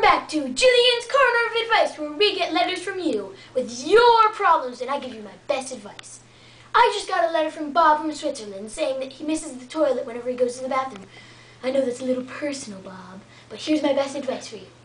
back to Gillian's Corner of Advice, where we get letters from you with your problems and I give you my best advice. I just got a letter from Bob from Switzerland saying that he misses the toilet whenever he goes to the bathroom. I know that's a little personal, Bob, but here's my best advice for you.